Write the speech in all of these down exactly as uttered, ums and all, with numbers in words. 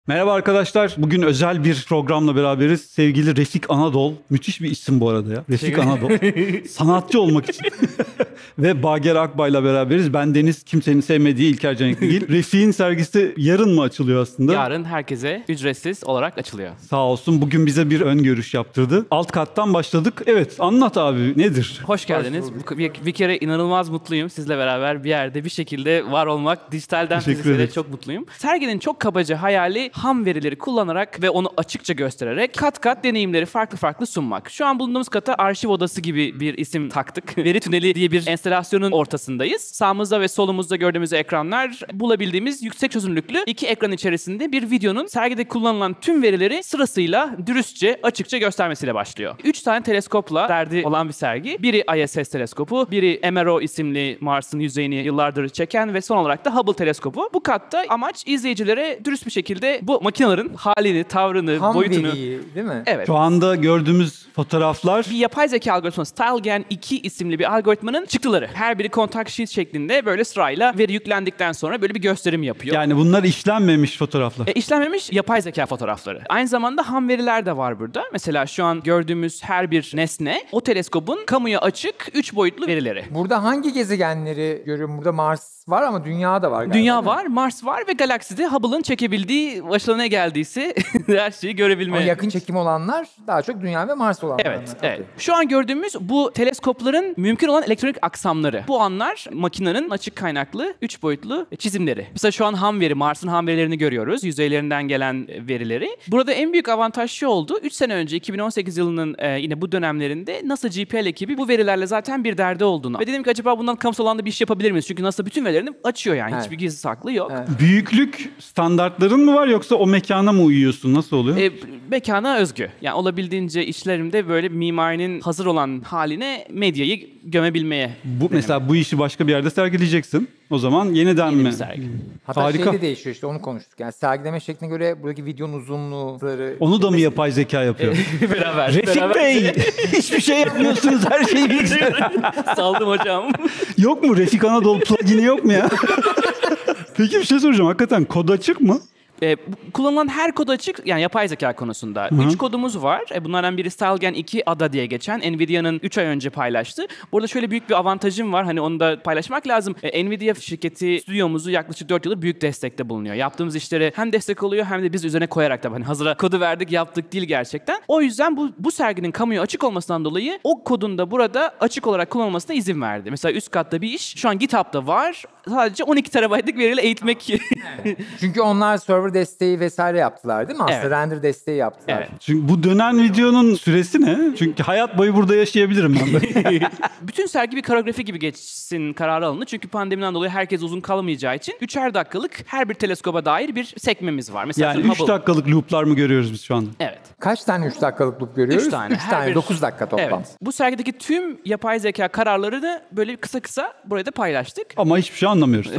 Merhaba arkadaşlar. Bugün özel bir programla beraberiz. Sevgili Refik Anadol. Müthiş bir isim bu arada ya. Refik Anadol. Sanatçı olmak için. Ve Bager Akbay'la beraberiz. Ben Deniz, kimsenin sevmediği İlker Canikligil. Refik'in sergisi yarın mı açılıyor aslında? Yarın herkese ücretsiz olarak açılıyor. Sağ olsun. Bugün bize bir ön görüş yaptırdı. Alt kattan başladık. Evet, anlat abi, nedir? Hoş geldiniz. Hoş bir, bir kere inanılmaz mutluyum sizle beraber bir yerde bir şekilde var olmak. Dijitalden fiziksele çok mutluyum. Serginin çok kabaca hayali ham verileri kullanarak ve onu açıkça göstererek kat kat deneyimleri farklı farklı sunmak. Şu an bulunduğumuz kata arşiv odası gibi bir isim taktık. Veri tüneli diye bir enstalasyonun ortasındayız. Sağımızda ve solumuzda gördüğümüz ekranlar bulabildiğimiz yüksek çözünürlüklü iki ekran içerisinde bir videonun sergide kullanılan tüm verileri sırasıyla dürüstçe, açıkça göstermesiyle başlıyor. Üç tane teleskopla derdi olan bir sergi. Biri I S S teleskopu, biri M R O isimli Mars'ın yüzeyini yıllardır çeken ve son olarak da Hubble teleskopu. Bu katta amaç izleyicilere dürüst bir şekilde bu makinelerin halini, tavrını, ham boyutunu... veriyi, değil mi? Evet. Şu anda gördüğümüz fotoğraflar... Bir yapay zeka algoritması, StyleGAN iki isimli bir algoritmanın çıktıları. Her biri contact sheet şeklinde böyle sırayla veri yüklendikten sonra böyle bir gösterim yapıyor. Yani bunlar işlenmemiş fotoğraflar. E, işlenmemiş yapay zeka fotoğrafları. Aynı zamanda ham veriler de var burada. Mesela şu an gördüğümüz her bir nesne o teleskopun kamuya açık üç boyutlu verileri. Burada hangi gezegenleri görüyorum? Burada Mars var ama Dünya da var galiba. Dünya var, Mars var ve galakside Hubble'ın çekebildiği, başına ne geldiyse her şeyi görebilme. Ama yakın çekim olanlar daha çok Dünya ve Mars olanlar. Evet, evet. Şu an gördüğümüz bu teleskopların mümkün olan elektronik aksamları. Bu anlar makinenin açık kaynaklı üç boyutlu çizimleri. Mesela şu an ham veri, Mars'ın ham verilerini görüyoruz. Yüzeylerinden gelen verileri. Burada en büyük avantaj şu oldu. üç sene önce iki bin on sekiz yılının e, yine bu dönemlerinde NASA G P L ekibi bu verilerle zaten bir derdi olduğunu. Ve dedim ki acaba bundan kamusal alanda bir iş yapabilir miyiz? Çünkü NASA bütün verilerini açıyor yani. Evet. Hiçbir gizli saklı yok. Evet. Büyüklük standartların mı var yoksa o mekana mı uyuyorsun? Nasıl oluyor? E, mekana özgü. Yani olabildiğince işlerimde böyle mimarinin hazır olan haline medyayı gömebilmeye. Bu mesela bu işi başka bir yerde sergileyeceksin. O zaman yeniden Yeni mi? bir sergi. Hatta Harika. şey de değişiyor işte, onu konuştuk. Yani sergileme şekline göre buradaki videonun uzunluğu... Onu da mı yapay zeka yapıyor? beraber. Refik beraber. Bey! Hiçbir şey yapmıyorsunuz, her şeyi bilgisayar. Saldım hocam. Yok mu? Refik Anadol plugin'i yok mu ya? Peki bir şey soracağım. Hakikaten kod açık mı? E, kullanılan her kod açık, yani yapay zeka konusunda. Hı-hı. Üç kodumuz var. E, bunlardan biri StyleGAN iki A D A diye geçen. Nvidia'nın üç ay önce paylaştı. Burada şöyle büyük bir avantajım var. Hani onu da paylaşmak lazım. E, Nvidia şirketi stüdyomuzu yaklaşık dört yıldır büyük destekte bulunuyor. Yaptığımız işlere hem destek oluyor hem de biz üzerine koyarak da hani hazıra kodu verdik, yaptık değil gerçekten. O yüzden bu bu serginin kamuya açık olmasından dolayı o kodun da burada açık olarak kullanılmasına izin verdi. Mesela üst katta bir iş şu an GitHub'da var. Sadece on iki terabaytlık veriyle eğitmek. Çünkü onlar server desteği vesaire yaptılar değil mi? Aslında Evet. render desteği yaptılar. Evet. Çünkü bu dönen videonun süresi ne? Çünkü hayat boyu burada yaşayabilirim ben de. Bütün sergi bir koreografi gibi geçsin kararı alındı. Çünkü pandemiden dolayı herkes uzun kalamayacağı için üçer dakikalık her bir teleskoba dair bir sekmemiz var. Mesela Yani üç dakikalık looplar mı görüyoruz biz şu anda? Evet. Kaç tane üç dakikalık loop görüyoruz? üç tane. üç Her tane, bir... dokuz dakika toplam. Evet. Bu sergideki tüm yapay zeka kararlarını böyle kısa kısa buraya da paylaştık. Ama hiçbir şey anlamıyoruz.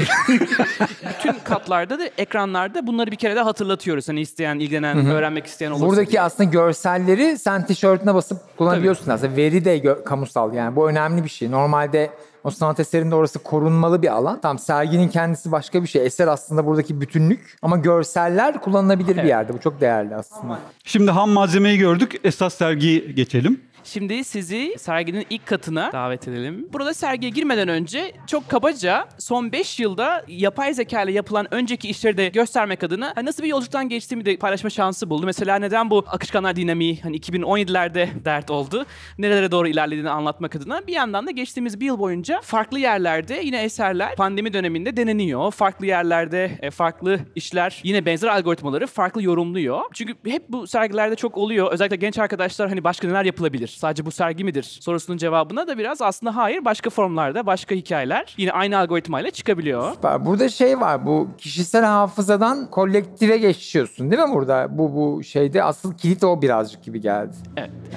Bütün katlarda da ekranlarda bunları bir kere de hatırlatıyoruz. Hani isteyen, ilgilenen, Hı-hı. öğrenmek isteyen olursa. Buradaki diye. aslında görselleri sen tişörtüne basıp kullanabiliyorsun. Tabii. Aslında veri de gö- kamusal, yani bu önemli bir şey. Normalde o sanat eserinde orası korunmalı bir alan. Tam serginin kendisi başka bir şey. Eser aslında buradaki bütünlük. Ama görseller kullanılabilir evet. bir yerde. Bu çok değerli aslında. Şimdi ham malzemeyi gördük. Esas sergiye geçelim. Şimdi sizi serginin ilk katına davet edelim. Burada sergiye girmeden önce çok kabaca son beş yılda yapay zeka ile yapılan önceki işleri de göstermek adına nasıl bir yolculuktan geçtiğimi de paylaşma şansı buldum. Mesela neden bu akışkanlar dinamiği hani iki bin on yedilerde dert oldu. Nerelere doğru ilerlediğini anlatmak adına. Bir yandan da geçtiğimiz bir yıl boyunca farklı yerlerde yine eserler pandemi döneminde deneniyor. Farklı yerlerde farklı işler yine benzer algoritmaları farklı yorumluyor. Çünkü hep bu sergilerde çok oluyor. Özellikle genç arkadaşlar hani başka neler yapılabilir? Sadece bu sergi midir sorusunun cevabına da biraz aslında hayır, başka formlarda, başka hikayeler yine aynı algoritmayla çıkabiliyor. Süper. Burada şey var, bu kişisel hafızadan kolektive geçiyorsun değil mi burada? Bu bu şeyde asıl kilit o birazcık gibi geldi. Evet. evet.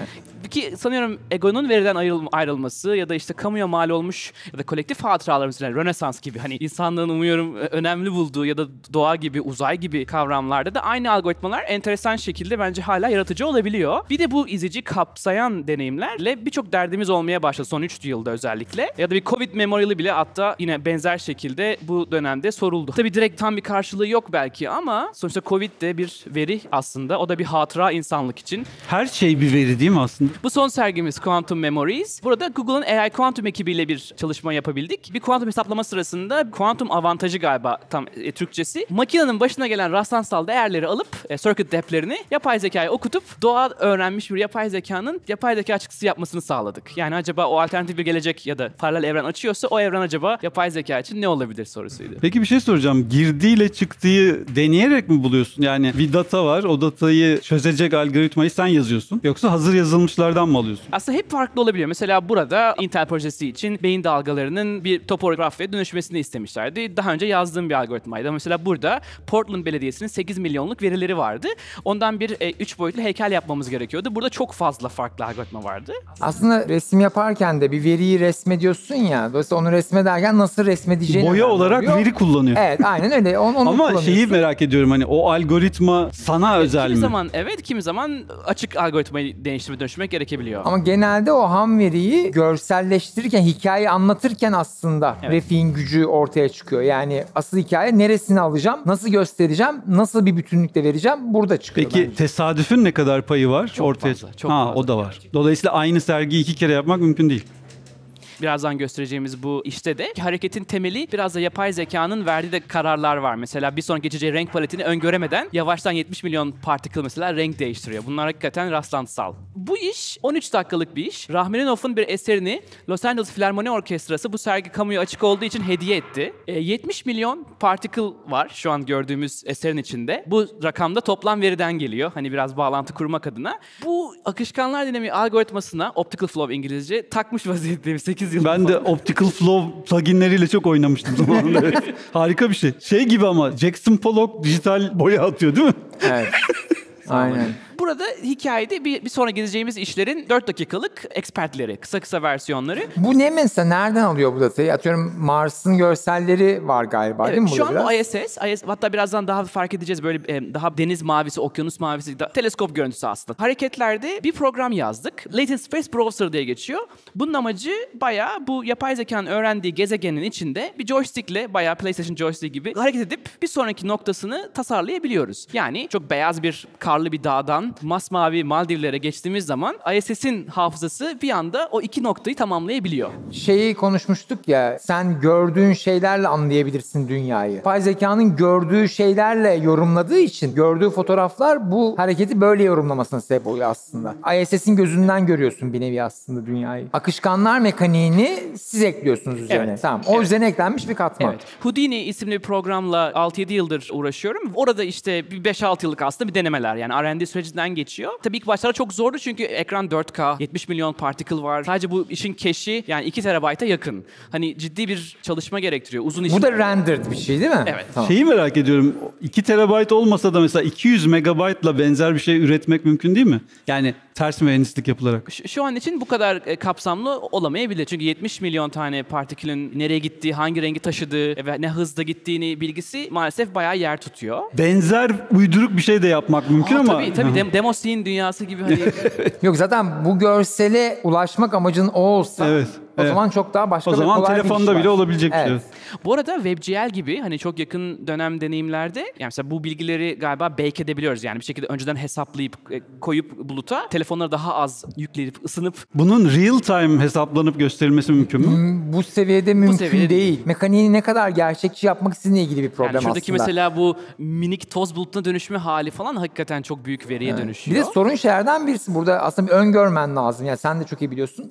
Ki sanıyorum egonun veriden ayrıl- ayrılması ya da işte kamuya mal olmuş ya da kolektif hatıralarımız, yani Rönesans gibi hani insanlığın umuyorum önemli bulduğu ya da doğa gibi, uzay gibi kavramlarda da aynı algoritmalar enteresan şekilde bence hala yaratıcı olabiliyor. Bir de bu izici kapsayan deneyimlerle birçok derdimiz olmaya başladı son üç yılda özellikle. Ya da bir Covid memorial'ı bile hatta yine benzer şekilde bu dönemde soruldu. Tabii direkt tam bir karşılığı yok belki ama sonuçta Covid de bir veri aslında. O da bir hatıra insanlık için. Her şey bir veri değil mi aslında? Bu son sergimiz Quantum Memories. Burada Google'ın A I Quantum ekibiyle bir çalışma yapabildik. Bir kuantum hesaplama sırasında kuantum avantajı galiba tam e, Türkçesi. Makinenin başına gelen rastlantısal değerleri alıp e, circuit depth'lerini yapay zekaya okutup doğa öğrenmiş bir yapay zekanın yapay zeka çıktısı yapmasını sağladık. Yani acaba o alternatif bir gelecek ya da paralel evren açıyorsa o evren acaba yapay zeka için ne olabilir sorusuydu. Peki bir şey soracağım. Girdiyle çıktığı deneyerek mi buluyorsun? Yani bir data var. O datayı çözecek algoritmayı sen yazıyorsun. Yoksa hazır yazılmışlardan mı alıyorsun? Aslında hep farklı olabiliyor. Mesela burada Intel projesi için beyin dalgalarının bir topografiye dönüşmesini istemişlerdi. Daha önce yazdığım bir algoritmaydı. Mesela burada Portland Belediyesi'nin sekiz milyonluk verileri vardı. Ondan bir üç boyutlu heykel yapmamız gerekiyordu. Burada çok fazla farklı algoritma vardı. Aslında resim yaparken de bir veriyi resmediyorsun ya. Dolayısıyla onu resmederken nasıl resmedeceğini Boya olarak oluyor. veri kullanıyor. Evet, aynen öyle. Onu, onu Ama şeyi merak ediyorum, hani o algoritma sana özel kimi mi? zaman evet, kimi zaman açık algoritmayı değiştirme dönüştürmek gerekebiliyor. Ama genelde o ham veriyi görselleştirirken, hikayeyi anlatırken aslında Evet. grafiğin gücü ortaya çıkıyor. Yani asıl hikaye neresini alacağım, nasıl göstereceğim, nasıl bir bütünlükte vereceğim burada çıkıyor. Peki bence. tesadüfün ne kadar payı var? Çok ortaya? fazla, çok ha, fazla. o da var. Dolayısıyla aynı sergiyi iki kere yapmak mümkün değil. Birazdan göstereceğimiz bu işte de hareketin temeli biraz da yapay zekanın verdiği de kararlar var. Mesela bir sonraki geçeceği renk paletini öngöremeden yavaştan yetmiş milyon particle mesela renk değiştiriyor. Bunlar hakikaten rastlantısal. Bu iş on üç dakikalık bir iş. Rahmaninov'un bir eserini Los Angeles Filarmoni Orkestrası bu sergi kamuya açık olduğu için hediye etti. E, yetmiş milyon particle var şu an gördüğümüz eserin içinde. Bu rakamda toplam veriden geliyor. Hani biraz bağlantı kurmak adına. Bu akışkanlar dinamiği algoritmasına, optical flow İngilizce, takmış vaziyetteyim sekiz yıl. Ben de Optical Flow pluginleriyle çok oynamıştım zamanında. Evet. Harika bir şey. Şey gibi ama Jackson Pollock dijital boya atıyor değil mi? Evet. Aynen. Burada hikayede bir, bir sonra gideceğimiz işlerin dört dakikalık expertleri, kısa kısa versiyonları. Bu ne mesela? Nereden alıyor bu datayı? Atıyorum Mars'ın görselleri var galiba değil mi? Evet, şu an burada bu biraz? I S S, I S, hatta birazdan daha fark edeceğiz böyle e, daha deniz mavisi, okyanus mavisi, da, teleskop görüntüsü aslında. Hareketlerde bir program yazdık. Latent Space Browser diye geçiyor. Bunun amacı bayağı bu yapay zekanın öğrendiği gezegenin içinde bir joystickle, bayağı PlayStation joystick gibi hareket edip bir sonraki noktasını tasarlayabiliyoruz. Yani çok beyaz bir karlı bir dağdan masmavi Maldivlere geçtiğimiz zaman I S S'in hafızası bir anda o iki noktayı tamamlayabiliyor. Şeyi konuşmuştuk ya, sen gördüğün şeylerle anlayabilirsin dünyayı. Yapay zekanın gördüğü şeylerle yorumladığı için gördüğü fotoğraflar bu hareketi böyle yorumlamasına sebep oluyor aslında. I S S'in gözünden görüyorsun bir nevi aslında dünyayı. Akışkanlar mekaniğini siz ekliyorsunuz üzerine. Evet. Tamam. O Evet. üzerine eklenmiş bir katman. Evet. Houdini isimli bir programla altı yedi yıldır uğraşıyorum. Orada işte bir beş altı yıllık aslında bir denemeler. Yani R and D sürecinden geçiyor. Tabii ilk başlarda çok zordu çünkü ekran dört K, yetmiş milyon particle var. Sadece bu işin cache'i yani iki terabayta yakın. Hani ciddi bir çalışma gerektiriyor. Uzun işler. Bu da rendered bir şey değil mi? Evet. Tamam. Şeyi merak ediyorum. iki terabayt olmasa da mesela iki yüz megabaytla benzer bir şey üretmek mümkün değil mi? Yani ters mühendislik yapılarak. Şu, şu an için bu kadar e, kapsamlı olamayabilir. Çünkü yetmiş milyon tane partikülün nereye gittiği, hangi rengi taşıdığı ve ne hızda gittiğini bilgisi maalesef bayağı yer tutuyor. Benzer uyduruk bir şey de yapmak mümkün Aa, ama. Tabii tabii. Dem- Demoscene dünyası gibi hani. Yok zaten bu görsele ulaşmak amacın o olsa Evet, o evet. zaman çok daha başka O bir zaman kolay bir telefonda iş var. bile olabilecek bir şey. Evet. Bu arada WebGL gibi hani çok yakın dönem deneyimlerde yani mesela bu bilgileri galiba bake edebiliyoruz. Yani bir şekilde önceden hesaplayıp e, koyup buluta telefonları daha az yükleyip ısınıp Bunun real time hesaplanıp gösterilmesi mümkün mü? Bu seviyede mümkün seviyede değil. Mekaniği ne kadar gerçekçi yapmak istediğine ilgili bir problem yani şuradaki aslında. mesela bu minik toz bulutuna dönüşme hali falan hakikaten çok büyük veriye Bir dönüşüyor. de sorun şeylerden birisi burada aslında bir öngörmen lazım. Yani sen de çok iyi biliyorsun.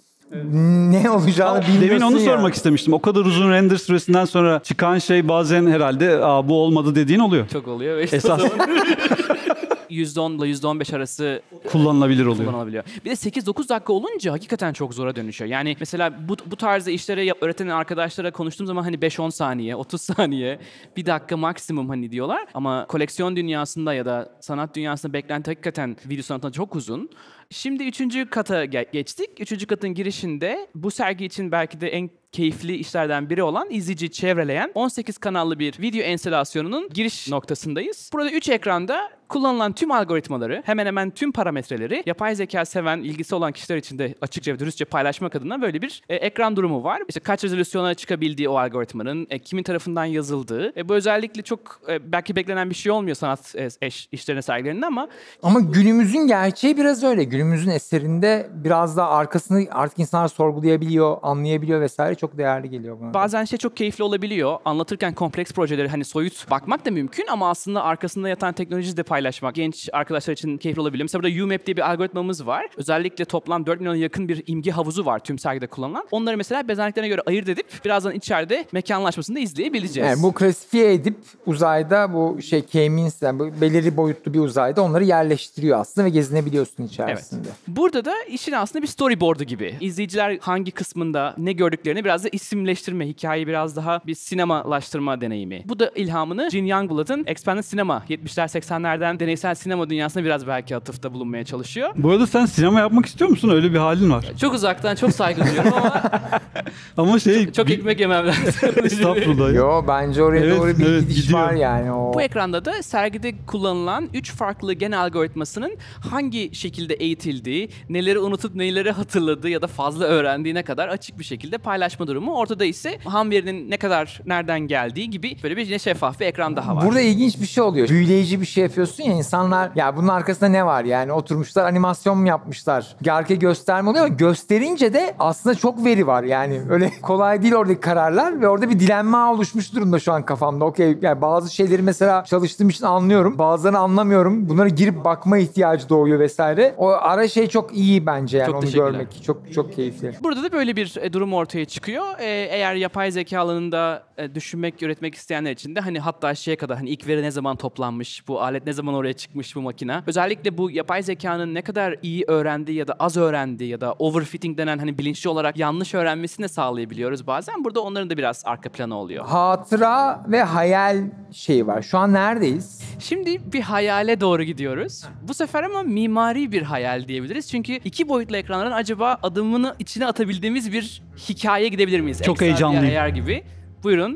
Ne olacağını bilmiyorsun Demin onu ya. sormak istemiştim. O kadar uzun render süresinden sonra çıkan şey bazen herhalde Aa, bu olmadı dediğin oluyor. Çok oluyor ve işte Esas yüzde on ile yüzde on beş arası kullanılabilir oluyor. kullanılabiliyor. Bir de sekiz dokuz dakika olunca hakikaten çok zora dönüşüyor. Yani mesela bu, bu tarzda işlere yap- öğreten arkadaşlara konuştuğum zaman hani beş on saniye, otuz saniye, bir dakika maksimum hani diyorlar. Ama koleksiyon dünyasında ya da sanat dünyasında beklenti hakikaten video sanatında çok uzun. Şimdi üçüncü kata ge- geçtik. Üçüncü katın girişinde bu sergi için belki de en keyifli işlerden biri olan izleyici çevreleyen on sekiz kanallı bir video enstalasyonunun giriş noktasındayız. Burada üç ekranda kullanılan tüm algoritmaları, hemen hemen tüm parametreleri yapay zeka seven, ilgisi olan kişiler için de açıkça ve dürüstçe paylaşmak adına böyle bir e, ekran durumu var. İşte kaç rezolüsyona çıkabildiği o algoritmanın, e, kimin tarafından yazıldığı. E, bu özellikle çok e, belki beklenen bir şey olmuyor sanat e, eş, işlerine sergilerinde ama... Ama günümüzün gerçeği biraz öyle. Günümüzün eserinde biraz da arkasını artık insanlar sorgulayabiliyor, anlayabiliyor vesaire. Çok değerli geliyor bana. Bazen şey çok keyifli olabiliyor. Anlatırken kompleks projeleri hani soyut bakmak da mümkün ama aslında arkasında yatan teknolojiyi de paylaşmak genç arkadaşlar için keyifli olabilir. Mesela burada U M A P diye bir algoritmamız var. Özellikle toplam dört milyona yakın bir imge havuzu var tüm sergide kullanılan. Onları mesela bezenliklerine göre ayırt edip birazdan içeride mekanlaşmasını da izleyebileceğiz. Yani bu klasifiye edip uzayda bu şey K-means, yani bu belirli boyutlu bir uzayda onları yerleştiriyor aslında ve gezinebiliyorsun içerisinde. Evet. Burada da işin aslında bir storyboard'u gibi. İzleyiciler hangi kısmında ne gördüklerini biraz da isimleştirme, hikayeyi biraz daha bir sinemalaştırma deneyimi. Bu da ilhamını Gene Youngblood'un Expanded Cinema yetmişler seksenlerden deneysel sinema dünyasına biraz belki atıfta bulunmaya çalışıyor. Bu arada sen sinema yapmak istiyor musun? Öyle bir halin var. Çok uzaktan çok saygı duyuyorum ama ama şey çok, çok bir... ekmek yemem lazım. Estağfurullah. Yo bence oraya Evet, doğru bir evet, gidiş gidiyor. var yani. O. Bu ekranda da sergide kullanılan üç farklı gen algoritmasının hangi şekilde eğitildiği, neleri unutup neleri hatırladığı ya da fazla öğrendiğine kadar açık bir şekilde paylaşma durumu. Ortada ise ham verinin ne kadar nereden geldiği gibi böyle bir yine şeffaf bir ekran daha var. Burada ilginç bir şey oluyor. Büyüleyici bir şey yapıyorsun ya, insanlar ya bunun arkasında ne var yani, oturmuşlar animasyon mu yapmışlar? Arka gösterme oluyor ama gösterince de aslında çok veri var yani. Öyle kolay değil oradaki kararlar ve orada bir dilenme oluşmuş durumda şu an kafamda. Okey, yani bazı şeyleri mesela çalıştığım için anlıyorum. Bazılarını anlamıyorum. Bunları girip bakma ihtiyacı doğuyor vesaire. O ara şey çok iyi bence yani, Çok onu görmek. Çok çok keyifli. Burada da böyle bir e, durum ortaya çıkıyor. E, eğer yapay zeka alanında e, düşünmek, üretmek isteyenler için de hani hatta şeye kadar hani ilk veri ne zaman toplanmış, bu alet ne zaman oraya çıkmış, bu makine. Özellikle bu yapay zekanın ne kadar iyi öğrendiği ya da az öğrendiği ya da overfitting denen hani bilinçli olarak yanlış öğrenmesini de sağlayabiliyoruz bazen. Burada onların da biraz arka planı oluyor. Hatıra ve hayal şeyi var. Şu an neredeyiz? Şimdi bir hayale doğru gidiyoruz. Bu sefer ama mimari bir hayal diyebiliriz. Çünkü iki boyutlu ekranların acaba adımını içine atabildiğimiz bir hikayeye gidebilir miyiz? Çok Ekstra heyecanlıyım. bir ayar gibi. Buyurun.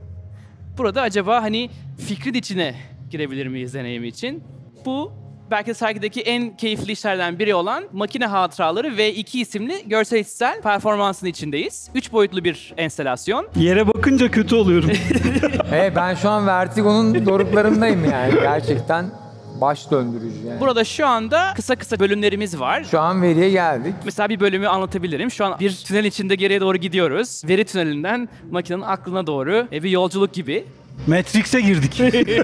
Burada acaba hani fikrin içine girebilir miyiz deneyimi için? Bu belki de sergideki en keyifli işlerden biri olan Makine Hatıraları V iki isimli görsel işitsel performansın içindeyiz. Üç boyutlu bir enstalasyon. Yere bakınca kötü oluyorum. Evet, ben şu an Vertigo'nun doruklarındayım yani. Gerçekten baş döndürücü yani. Burada şu anda kısa kısa bölümlerimiz var. Şu an veriye geldik. Mesela bir bölümü anlatabilirim. Şu an bir tünel içinde geriye doğru gidiyoruz. Veri tünelinden makinenin aklına doğru e, bir yolculuk gibi. Matrix'e girdik.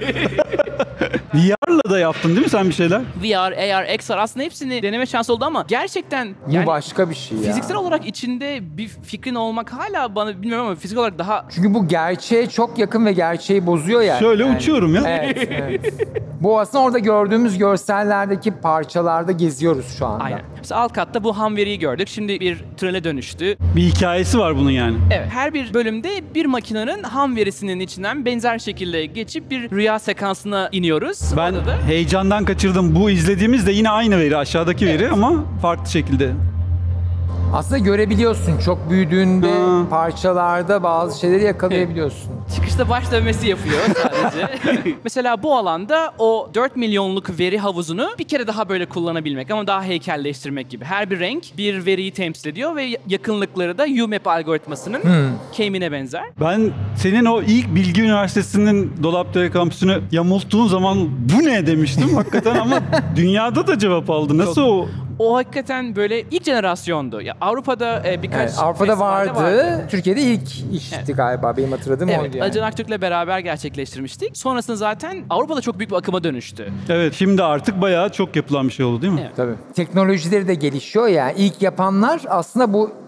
V R'la da yaptın değil mi sen bir şeyler? V R, A R, X R aslında hepsini deneme şansı oldu ama gerçekten Bu yani başka bir şey ya. fiziksel olarak içinde bir fikrin olmak hala bana bilmiyorum ama fiziksel olarak daha... Çünkü bu gerçeğe çok yakın ve gerçeği bozuyor yani. Şöyle yani. uçuyorum ya. Evet, evet. Bu aslında orada gördüğümüz görsellerdeki parçalarda geziyoruz şu anda. Aynen. Mesela alt katta bu ham veriyi gördük. Şimdi bir tünele dönüştü. Bir hikayesi var bunun yani. Evet. Her bir bölümde bir makinenin ham verisinin içinden benzer şekilde geçip bir rüya sekansına iniyoruz. Ben Orada da heyecandan kaçırdım. Bu izlediğimiz de yine aynı veri, aşağıdaki veri ama farklı şekilde. Aslında görebiliyorsun. Çok büyüdüğünde Ha. parçalarda bazı şeyleri yakalayabiliyorsun. çıkışta baş dövmesi yapıyor sadece. Mesela bu alanda o dört milyonluk veri havuzunu bir kere daha böyle kullanabilmek ama daha heykelleştirmek gibi. Her bir renk bir veriyi temsil ediyor ve yakınlıkları da U M A P algoritmasının Hmm. K-mean'e benzer. Ben senin o ilk Bilgi Üniversitesi'nin Dolapdere kampüsünü yamulttuğun zaman bu ne demiştim hakikaten ama dünyada da cevap aldı. Nasıl Çok- o? O hakikaten böyle ilk jenerasyondu. Ya Avrupa'da e, birkaç Evet, Avrupa'da festivalde vardı. Türkiye'de ilk işti Evet. galiba. Benim hatırladığım Evet, oydu yani. Acun Aktürk'le beraber gerçekleştirmiştik. Sonrasında zaten Avrupa'da çok büyük bir akıma dönüştü. Evet, şimdi artık bayağı çok yapılan bir şey oldu değil mi? Evet. Tabii. Teknolojileri de gelişiyor ya. İlk yapanlar aslında bu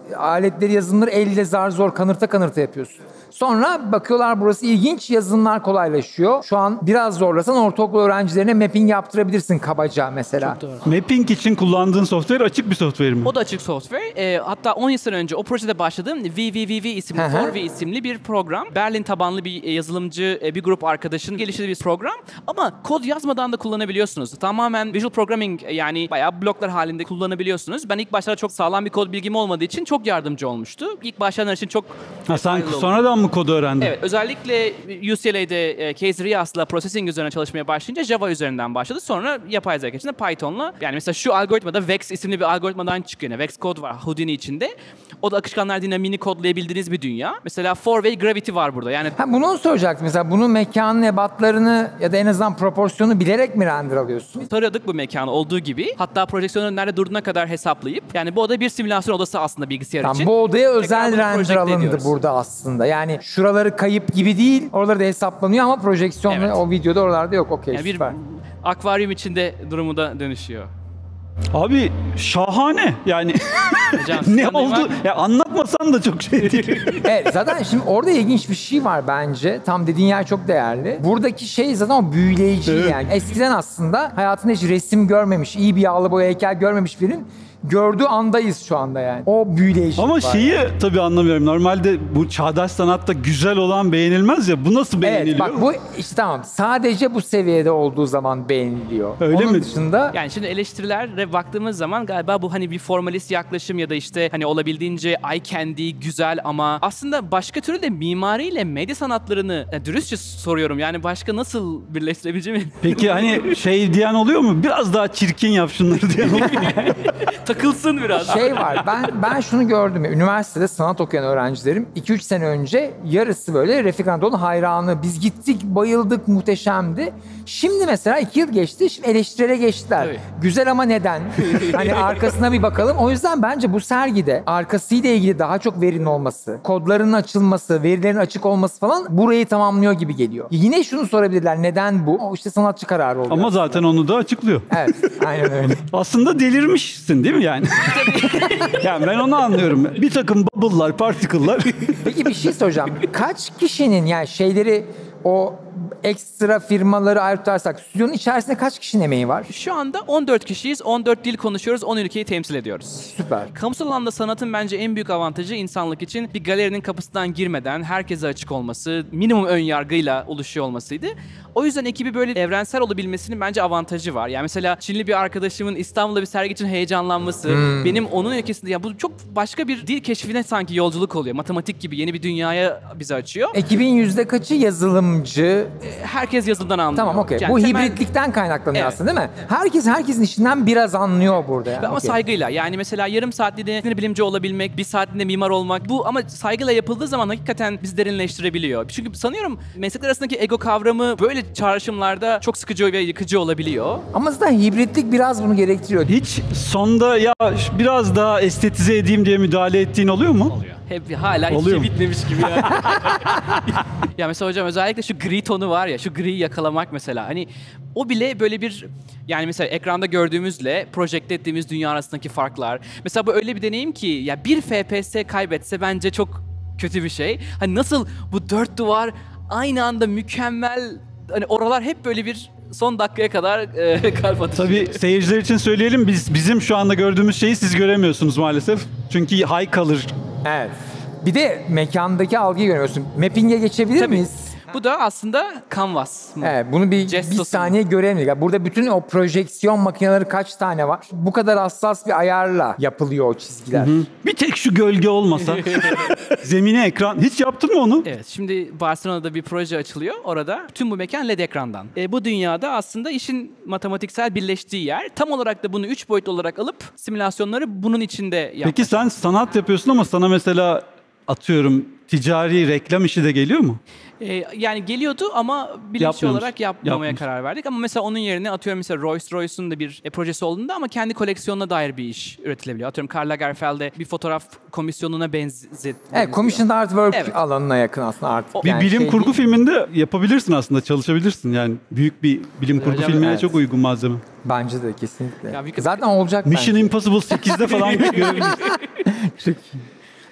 aletleri, yazılımları elle zar zor kanırta kanırta yapıyorsun. Sonra bakıyorlar burası ilginç, yazılımlar kolaylaşıyor. Şu an biraz zorlasan ortaokul öğrencilerine mapping yaptırabilirsin kabaca mesela. Çok doğru. Mapping için kullandığın software açık bir software mi? O da açık software. E, hatta on yıl sene önce o projede başladığım V V V V isimli, four V isimli bir program. Berlin tabanlı bir yazılımcı, bir grup arkadaşının geliştirdiği bir program. Ama kod yazmadan da kullanabiliyorsunuz. Tamamen visual programming, yani bayağı bloklar halinde kullanabiliyorsunuz. Ben ilk başlarda çok sağlam bir kod bilgim olmadığı için çok yardımcı olmuştu. İlk başlayanlar için çok Ha, sen sonradan mı kodu öğrendin? Evet, özellikle U C L A'de Case Rias'la processing üzerine çalışmaya başlayınca Java üzerinden başladı. Sonra yapay zeka içinde Python'la, yani mesela şu algoritmada Vex isimli bir algoritmadan çıkıyor. Yani Vex kod var Houdini içinde. O da akışkanlar dinamiğini kodlayabildiğiniz bir dünya. Mesela four-way gravity var burada. Yani Ha, bunu soracaktım. Mesela bunun mekanın ebatlarını ya da en azından proporsiyonu bilerek mi render alıyorsun? taradık bu mekanı olduğu gibi. Hatta projeksiyonun nerede durduğuna kadar hesaplayıp, yani bu oda bir simülasyon odası aslında bilgisayar Tamam, için. bu odaya özel Tekrar bunu render projekte alındı ediyoruz. burada aslında. Yani şuraları kayıp gibi değil. Oraları da hesaplanıyor ama projeksiyonla Evet. o videoda oralarda yok. Okey, Yani bir süper. akvaryum içinde durumu da dönüşüyor. Abi şahane yani. Hocam, ne sen oldu? duymak- Ya anlatmasan da çok şey değil. Evet, zaten şimdi orada ilginç bir şey var bence. Tam dediğin yer çok değerli. Buradaki şey zaten o büyüleyici Evet. yani. Eskiden aslında hayatında hiç resim görmemiş, iyi bir yağlı boya heykel görmemiş birinin gördüğü andayız şu anda yani. O büyüleyici Ama var. şeyi tabii anlamıyorum. Normalde bu çağdaş sanatta güzel olan beğenilmez ya. Bu nasıl beğeniliyor? Evet, bak bu işte tamam. Sadece bu seviyede olduğu zaman beğeniliyor. Öyle Onun mi? dışında Yani şimdi eleştirilere baktığımız zaman galiba bu hani bir formalist yaklaşım ya da işte hani olabildiğince eye candy, güzel ama aslında başka türlü de mimariyle medya sanatlarını, yani dürüstçe soruyorum, yani başka nasıl birleştirebileceğimi Peki hani şey diyen oluyor mu? Biraz daha çirkin yap şunları diyen oluyor mu? takılsın biraz. şey var. Ben ben şunu gördüm. ya, Üniversitede sanat okuyan öğrencilerim iki üç sene önce yarısı böyle Refik Anadolu'nun hayranı. Biz gittik, bayıldık, muhteşemdi. Şimdi mesela iki yıl geçti. Şimdi eleştirilere geçtiler. Evet. Güzel ama neden? Hani arkasına bir bakalım. O yüzden bence bu sergide arkasıyla ilgili daha çok verinin olması, kodların açılması, verilerin açık olması falan burayı tamamlıyor gibi geliyor. Yine şunu sorabilirler. Neden bu? O işte sanatçı kararı oluyor. Ama zaten onu da açıklıyor. Evet, aynen öyle. Aslında delirmişsin değil mi yani? Yani ben onu anlıyorum. Bir takım bubble'lar, particle'lar. Peki bir şey soracağım. Kaç kişinin yani şeyleri o ekstra firmaları ayrı tutarsak stüdyonun içerisinde kaç kişinin emeği var? Şu anda on dört kişiyiz, on dört dil konuşuyoruz, on ülkeyi temsil ediyoruz. Süper. Kamusal alanda sanatın bence en büyük avantajı insanlık için bir galerinin kapısından girmeden herkese açık olması, minimum ön yargıyla oluşuyor olmasıydı. O yüzden ekibi böyle evrensel olabilmesinin bence avantajı var. Yani mesela Çinli bir arkadaşımın İstanbul'da bir sergi için heyecanlanması, benim onun ülkesinde, ya bu çok başka bir dil keşfine sanki yolculuk oluyor. Matematik gibi yeni bir dünyaya bizi açıyor. Ekibin yüzde kaçı yazılımcı? Herkes yazılımdan anlıyor. Tamam, okey. Yani Bu temel- hibritlikten kaynaklanıyor Evet. aslında değil mi? Herkes herkesin işinden biraz anlıyor burada yani. Ama Okey. saygıyla, yani mesela yarım saatliğinde bilimci olabilmek, bir saatliğinde mimar olmak, bu ama saygıyla yapıldığı zaman hakikaten bizi derinleştirebiliyor. Çünkü sanıyorum meslekler arasındaki ego kavramı böyle çağrışımlarda çok sıkıcı ve yıkıcı olabiliyor. Ama zaten hibritlik biraz bunu gerektiriyor. Hiç sonda ya biraz daha estetize edeyim diye müdahale ettiğin oluyor mu? Oluyor. Hep hala hiç Oluyor şey mu? bitmemiş gibi ya. Ya mesela hocam özellikle şu gri tonu var ya, şu griyi yakalamak mesela. Hani o bile böyle bir, yani mesela ekranda gördüğümüzle projekte ettiğimiz dünya arasındaki farklar. Mesela bu öyle bir deneyim ki ya bir F P S kaybetse bence çok kötü bir şey. Hani nasıl bu dört duvar aynı anda mükemmel, hani oralar hep böyle bir son dakikaya kadar e, kalp atışı. Tabii seyirciler için söyleyelim. Biz bizim şu anda gördüğümüz şeyi siz göremiyorsunuz maalesef. Çünkü high color. Evet. Bir de mekandaki algıyı görüyorsun. Mapping'e geçebilir Tabii. miyiz? Bu da aslında canvas. Evet, bunu bir, Jest bir sosu. saniye görelim. Burada bütün o projeksiyon makineleri kaç tane var? Bu kadar hassas bir ayarla yapılıyor o çizgiler. Bir tek şu gölge olmasa. Zemine ekran. Hiç yaptın mı onu? Evet, şimdi Barcelona'da bir proje açılıyor orada. Tüm bu mekan L E D ekrandan. E, bu dünyada aslında işin matematiksel birleştiği yer. Tam olarak da bunu üç boyutlu olarak alıp simülasyonları bunun içinde yapmak. Peki sen sanat yapıyorsun ama sana mesela atıyorum ticari reklam işi de geliyor mu? E, yani geliyordu ama bilinçli Yapmıyormuş. olarak yapmamaya Yapmış. karar verdik. Ama mesela onun yerine atıyorum mesela Rolls-Royce'un da bir e, projesi olduğunda ama kendi koleksiyonuna dair bir iş üretilebiliyor. Atıyorum Karl Lagerfeld'e bir fotoğraf komisyonuna benzet. Evet, commissioned artwork Evet. alanına yakın aslında artık. Bir Yani bilim şey kurgu değil. filminde yapabilirsin aslında, çalışabilirsin yani. Büyük bir bilim kurgu Hocam, filmine evet. çok uygun malzeme. Bence de kesinlikle. Ya bir- Zaten olacak Mission bence. Impossible sekizde falan görebilirsin.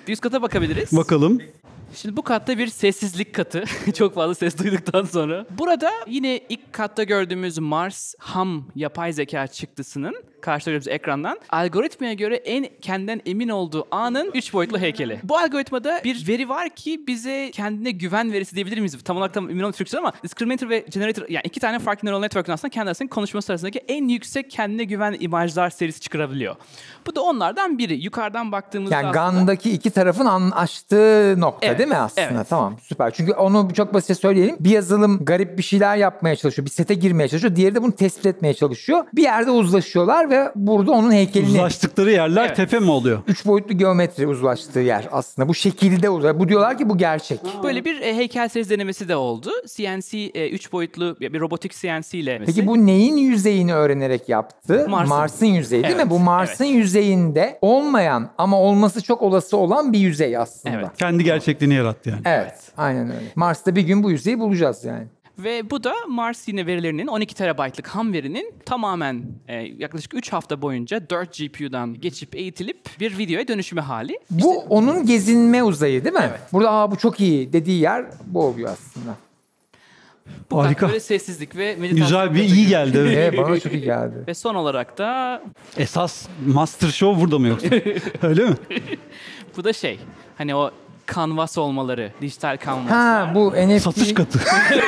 Bir üst kata bakabiliriz. Bakalım. Şimdi bu katta bir sessizlik katı. Çok fazla ses duyduktan sonra. Burada yine ilk katta gördüğümüz Mars Ham yapay zeka çıktısının karşıda gördüğümüz ekrandan algoritmaya göre en kendinden emin olduğu anın üç boyutlu heykeli. Bu algoritmada bir veri var ki bize kendine güven verisi diyebilir miyiz? Tam olarak tam emin olmadım Türkçe ama discriminator ve generator yani iki tane farklı neural network'ün aslında kendi arasındaki konuşması arasındaki en yüksek kendine güven imajlar serisi çıkarabiliyor. Bu da onlardan biri. Yukarıdan baktığımızda Yani aslında... GAN'daki iki tarafın anlaştığı nokta Evet, değil mi aslında? evet. Tamam, süper. Çünkü onu çok basit söyleyelim. Bir yazılım garip bir şeyler yapmaya çalışıyor. Bir sete girmeye çalışıyor. Diğeri de bunu tespit etmeye çalışıyor. Bir yerde uzlaşıyorlar ve burada onun heykelini... Uzlaştıkları yerler Evet. tepe mi oluyor? Üç boyutlu geometri uzlaştığı yer aslında. Bu şekilde uzay. Bu diyorlar ki bu gerçek. Böyle bir e, heykel serisi denemesi de oldu. C N C e, üç boyutlu bir robotik C N C ile. Peki bu neyin yüzeyini öğrenerek yaptı? Mars'ın. Mars'ın yüzeyi değil Evet, mi? Bu Mars'ın evet. yüzeyinde olmayan ama olması çok olası olan bir yüzey aslında. Evet. Kendi gerçekliğini yarattı yani. Evet, aynen öyle. Mars'ta bir gün bu yüzeyi bulacağız yani. Ve bu da Mars yine verilerinin on iki terabaytlık ham verinin tamamen e, yaklaşık üç hafta boyunca dört G P U'dan geçip eğitilip bir videoya dönüşümü hali. Bu onun gezinme uzayı değil mi? Evet. Burada aa bu çok iyi dediği yer bu oluyor aslında. Bu Harika. böyle sessizlik ve meditasyon. Güzel bir iyi geldi. Evet. Evet, bana çok iyi geldi. Ve son olarak da Esas Master Show burada mı yoksa? Öyle mi? bu da şey hani o kanvas olmaları, dijital kanvas. Ha bu N F T Satış katı.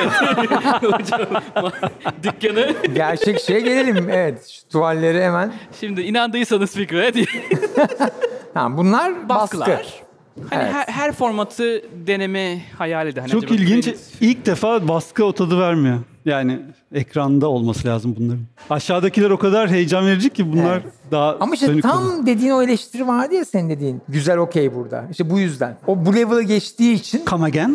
Dükkanı. gerçek şeye gelelim. Evet, şu tuvalleri hemen. Şimdi inandıysanız fikre diye. Ha, bunlar Baskılar. baskı. Hani Evet. her, her formatı deneme hayali Hani Çok acaba ilginç. böyle- İlk defa baskı o tadı vermiyor. Yani ekranda olması lazım bunların. Aşağıdakiler o kadar heyecan verici ki bunlar Evet. daha Ama işte sönük tam kalıyor. dediğin o eleştiri vardı ya senin dediğin. Güzel okey burada. İşte bu yüzden. O bu level'ı geçtiği için Come again.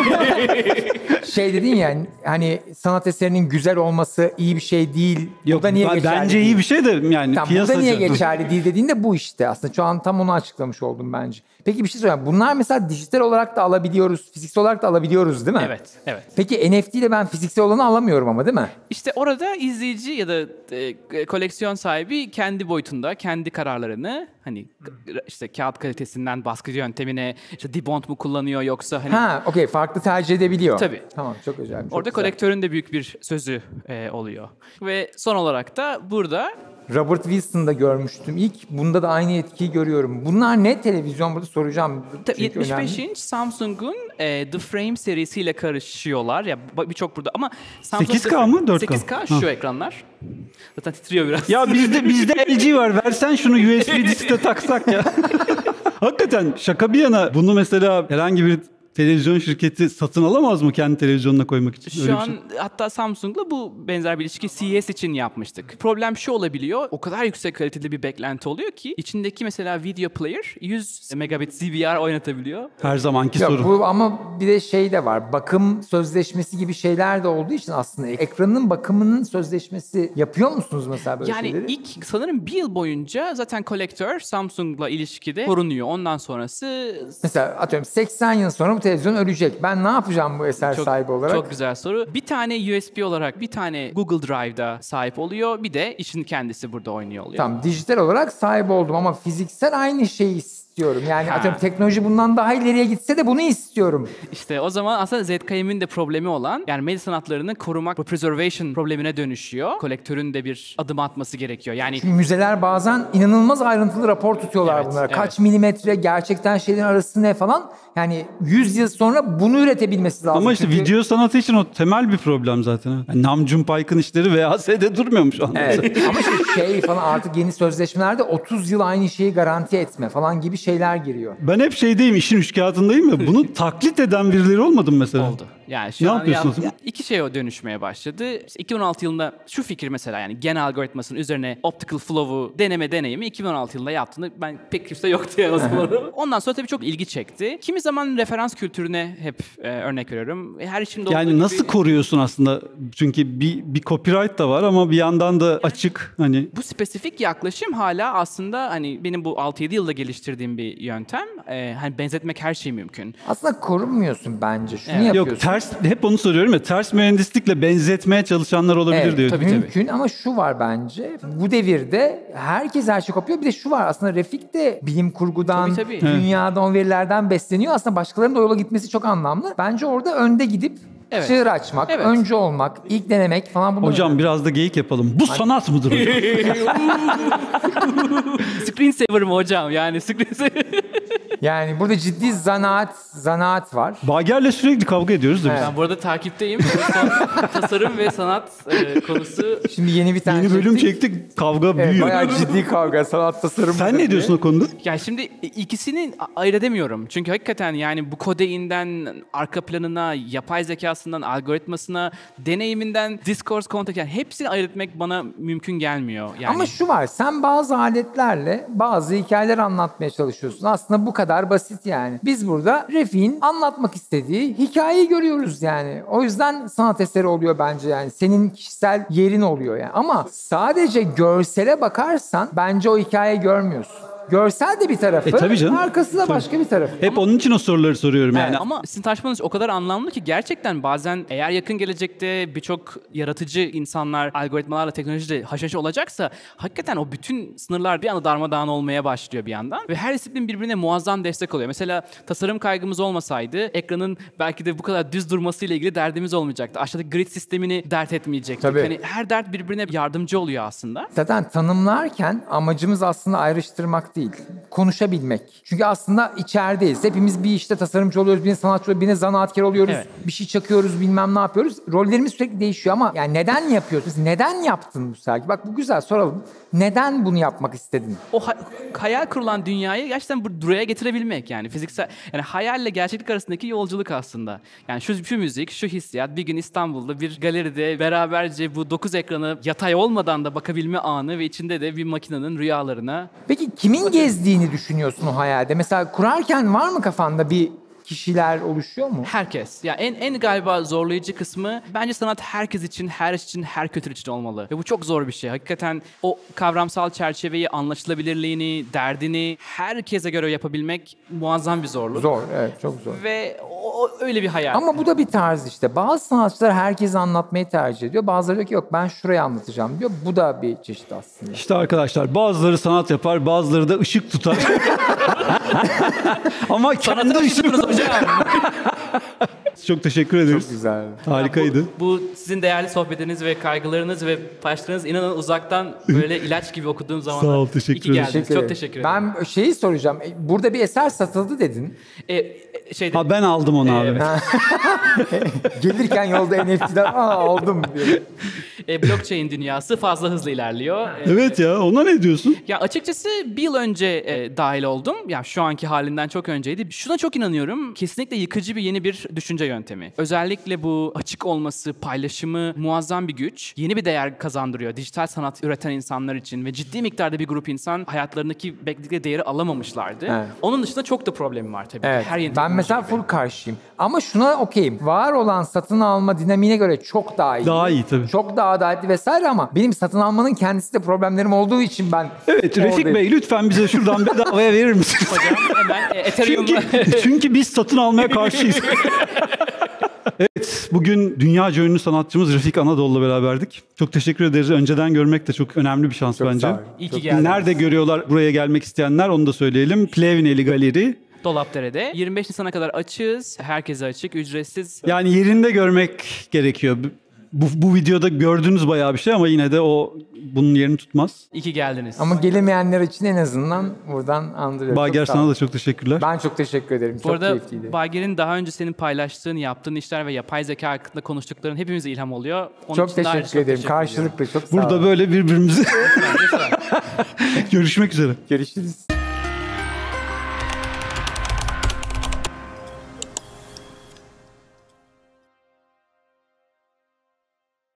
şey dedin ya hani sanat eserinin güzel olması iyi bir şey değil. Yok, Burada niye ben- geçerli bence değil? iyi bir şey de yani Tamam, piyasacı. burada niye geçerli değil dediğinde bu işte. Aslında şu an tam onu açıklamış oldum bence. Peki bir şey söyleyeyim. Bunlar mesela dijital olarak da alabiliyoruz. Fiziksel olarak da alabiliyoruz değil mi? Evet, evet. Peki N F T ile ben fiziksel olanı alamıyorum ama değil mi? İşte orada izleyici ya da e, koleksiyon sahibi kendi boyutunda kendi kararlarını hani işte kağıt kalitesinden baskı yöntemine işte debond mu kullanıyor yoksa hani Ha, okey, farklı tercih edebiliyor. Tabii. Tamam, çok güzel. Çok orada güzel. kolektörün de büyük bir sözü e, oluyor. Ve son olarak da burada Robert Wilson'da görmüştüm ilk. Bunda da aynı etkiyi görüyorum. Bunlar ne televizyon burada soracağım. Tabii Çünkü yetmiş beş önemli. inç Samsung'un e, The Frame serisiyle karışıyorlar. Ya ba- birçok burada ama Samsung sekiz K mı, dört K? sekiz K şu ekranlar. Zaten titriyor biraz. Ya bizde bizde L G var. Versen şunu U S B diskte taksak ya. Hakikaten şaka bir yana bunu mesela herhangi bir televizyon şirketi satın alamaz mı kendi televizyonuna koymak için? Öyle Şu bir an şey. hatta Samsung'la bu benzer bir ilişki C E S için yapmıştık. Problem şu olabiliyor. O kadar yüksek kaliteli bir beklenti oluyor ki içindeki mesela video player yüz megabit D V R oynatabiliyor. Her zamanki Yok, soru. bu ama bir de şey de var. Bakım sözleşmesi gibi şeyler de olduğu için aslında ekranın bakımının sözleşmesi yapıyor musunuz mesela böyle Yani şeyleri? ilk sanırım bir yıl boyunca zaten kolektör Samsung'la ilişkide korunuyor. Ondan sonrası Mesela atıyorum seksen yıl sonra bu televizyon ölecek. Ben ne yapacağım bu eser çok, sahibi olarak? çok güzel soru. Bir tane U S B olarak bir tane Google Drive'da sahip oluyor. Bir de işin kendisi burada oynuyor oluyor. Tamam, dijital olarak sahip oldum ama fiziksel aynı şeyi istiyorum. Yani Ha. atıyorum teknoloji bundan daha ileriye gitse de bunu istiyorum. İşte o zaman aslında Z K M'in de problemi olan yani medya sanatlarını korumak, bu preservation problemine dönüşüyor. Kolektörün de bir adım atması gerekiyor. Yani Çünkü müzeler bazen inanılmaz ayrıntılı rapor tutuyorlar Evet, bunlara. evet. Kaç milimetre, gerçekten şeylerin arası ne falan. Yani yüz yıl sonra bunu üretebilmesi lazım. Ama işte Çünkü- video sanatı için o temel bir problem zaten. ha. Yani Nam June Paik'ın işleri V H S'de durmuyormuş şu anda. Evet. Ama işte şey falan artık yeni sözleşmelerde otuz yıl aynı şeyi garanti etme falan gibi şeyler giriyor. Ben hep şeydeyim, işin üçkağıtındayım ya. Bunu taklit eden birileri olmadı mı mesela? oldu. Yani şu Ne an yapıyorsunuz? ya- iki şey o dönüşmeye başladı. İşte iki bin on altı yılında şu fikir mesela yani gen algoritmasının üzerine optical flow'u deneme deneyimi iki bin on altı yılında yaptığını ben pek kimse yoktu yani o zaman. Ondan sonra tabii çok ilgi çekti. Kimi zaman referans kültürüne hep e, örnek veriyorum. Her işimde olduğu Yani gibi- nasıl koruyorsun aslında? Çünkü bir, bir copyright da var ama bir yandan da açık. Hani Bu spesifik yaklaşım hala aslında hani benim bu altı yedi yılda geliştirdiğim bir yöntem. Ee, hani benzetmek her şey mümkün. Aslında korunmuyorsun bence. Şunu Evet. yapıyorsun. yok ters, hep onu soruyorum ya, ters mühendislikle benzetmeye çalışanlar olabilir Evet, diyor. tabii. mümkün ama şu var bence. Bu devirde herkes her şey kopuyor. Bir de şu var, aslında Refik de bilim kurgudan, Tabii, tabii. dünyadan, o verilerden besleniyor. Aslında başkalarının da o yola gitmesi çok anlamlı. Bence orada önde gidip Evet. çığır açmak, Evet. öncü olmak, ilk denemek falan bunlar. Hocam biraz da geyik yapalım. Bu sanat mıdır hocam? Screensaver mı hocam? Yani screensaver. Yani burada ciddi zanaat, zanaat var. Bager'le sürekli kavga ediyoruz da biz. Evet. Ben bu arada takipteyim. Son tasarım ve sanat e, konusu. Şimdi yeni bir tane Yeni bölüm çektik. çektik, kavga Evet, büyüyor. bayağı ciddi kavga, sanat tasarım. Sen ne diyorsun o konuda? Yani şimdi ikisini ayırt edemiyorum. Çünkü hakikaten yani bu kodeinden arka planına, yapay zekasından algoritmasına, deneyiminden discourse content, yani hepsini ayırt etmek bana mümkün gelmiyor. Yani Ama şu var, sen bazı aletlerle bazı hikayeler anlatmaya çalışıyorsun. Aslında bu kadar basit yani. Biz burada Refik'in anlatmak istediği hikayeyi görüyoruz yani. O yüzden sanat eseri oluyor bence yani. Senin kişisel yerin oluyor yani. Ama sadece görsele bakarsan bence o hikayeyi görmüyorsun. Görsel de bir tarafı, E, tabii canım. arkası da başka bir tarafı. Hep onun için o soruları soruyorum yani. Evet. ama sizin tartışmanız o kadar anlamlı ki gerçekten bazen eğer yakın gelecekte birçok yaratıcı insanlar algoritmalarla, teknolojiyle haşhaş olacaksa hakikaten o bütün sınırlar bir anda darmadağın olmaya başlıyor bir yandan ve her disiplin birbirine muazzam destek oluyor. Mesela tasarım kaygımız olmasaydı ekranın belki de bu kadar düz durmasıyla ilgili derdimiz olmayacaktı. Aşağıdaki grid sistemini dert etmeyecektik. Tabii. Hani her dert birbirine yardımcı oluyor aslında. Zaten tanımlarken amacımız aslında ayrıştırmak değil, konuşabilmek. Çünkü aslında içerideyiz. Hepimiz bir işte tasarımcı oluyoruz, birine sanatçı oluyoruz, birine zanaatkar oluyoruz. Evet. Bir şey çakıyoruz, bilmem ne yapıyoruz. Rollerimiz sürekli değişiyor ama yani neden yapıyoruz? Biz neden yaptın bu sergi? Bak bu güzel, soralım. Neden bunu yapmak istedin? O ha- hayal kurulan dünyayı gerçekten bu buraya getirebilmek yani fiziksel, yani hayalle gerçeklik arasındaki yolculuk aslında. Yani şu, şu müzik, şu hissiyat, bir gün İstanbul'da bir galeride beraberce bu dokuz ekranı yatay olmadan da bakabilme anı ve içinde de bir makinenin rüyalarına. Peki kimin gezdiğini düşünüyorsun o hayalde? Mesela kurarken var mı kafanda bir kişiler oluşuyor mu? Herkes. Ya en en galiba zorlayıcı kısmı bence sanat herkes için, her iş için, her kültür için olmalı. Ve bu çok zor bir şey. Hakikaten o kavramsal çerçeveyi, anlaşılabilirliğini, derdini herkese göre yapabilmek muazzam bir zorluk. Zor, evet çok zor. Ve o, o öyle bir hayal. Ama bu da bir tarz işte. Bazı sanatçılar herkese anlatmayı tercih ediyor. Bazıları diyor ki yok ben şuraya anlatacağım diyor. Bu da bir çeşit aslında. İşte arkadaşlar bazıları sanat yapar, bazıları da ışık tutar. Ama kendi Sanatı ışığı... hocam. Çok teşekkür ederiz. Çok güzel. Harikaydı. Bu, bu sizin değerli sohbetiniz ve kaygılarınız ve paylaştığınız inanın uzaktan böyle ilaç gibi okuduğum zaman. Sağ ol, teşekkür İyi ki ederim. geldiniz. Çok teşekkür ederim. Ben şeyi soracağım. E, Burada bir eser satıldı dedin. E, e, şeyde, Ha ben aldım onu abi. Evet. Gelirken yolda N F T'den aa aldım diye. e, blockchain dünyası fazla hızlı ilerliyor. E, Evet ya, ona ne diyorsun? Ya açıkçası bir yıl önce e, dahil oldum. Ya şu anki halinden çok önceydi. Şuna çok inanıyorum. Kesinlikle yıkıcı bir yeni bir düşünce yöntemi. Özellikle bu açık olması, paylaşımı muazzam bir güç. Yeni bir değer kazandırıyor dijital sanat üreten insanlar için ve ciddi miktarda bir grup insan hayatlarındaki bekledikleri değeri alamamışlardı. Evet. Onun dışında çok da problemi var tabii. Evet. Her yeni Ben teknoloji mesela gibi. full karşıyım. Ama şuna okeyim. Var olan satın alma dinamiğine göre çok daha iyi. Daha iyi tabii. Çok daha adaletli vesaire ama benim satın almanın kendisi de problemlerim olduğu için ben Evet Refik oradayım. Bey lütfen bize şuradan bedavaya verir misiniz? Hocam hemen e, Ethereum çünkü, çünkü biz satın almaya karşıyız. Evet, bugün dünyaca ünlü sanatçımız Refik Anadol'la beraberdik. Çok teşekkür ederiz. Önceden görmek de çok önemli bir şans Çok bence. sağ olun. İyi ki Çok- geldiniz. Nerede görüyorlar buraya gelmek isteyenler onu da söyleyelim. Plevneli Galeri. Dolapdere'de. yirmi beş Nisan'a kadar açığız. Herkese açık, ücretsiz. Yani yerinde görmek gerekiyor. Bu, bu videoda gördüğünüz bayağı bir şey ama yine de o bunun yerini tutmaz. İyi ki geldiniz. Ama gelemeyenler için en azından buradan andırıyorum. Bager Çok sağ sana olun. da çok teşekkürler. Ben çok teşekkür ederim. Bu Çok arada keyifliydi. Bager'in daha önce senin paylaştığın, yaptığın işler ve yapay zeka hakkında konuştukların hepimize ilham oluyor. Onun Çok için de ayrıca teşekkür ederim. teşekkür ediyorum. Karşılıklı çok sağ Burada olun. böyle birbirimizi görüşmek üzere. Görüşürüz.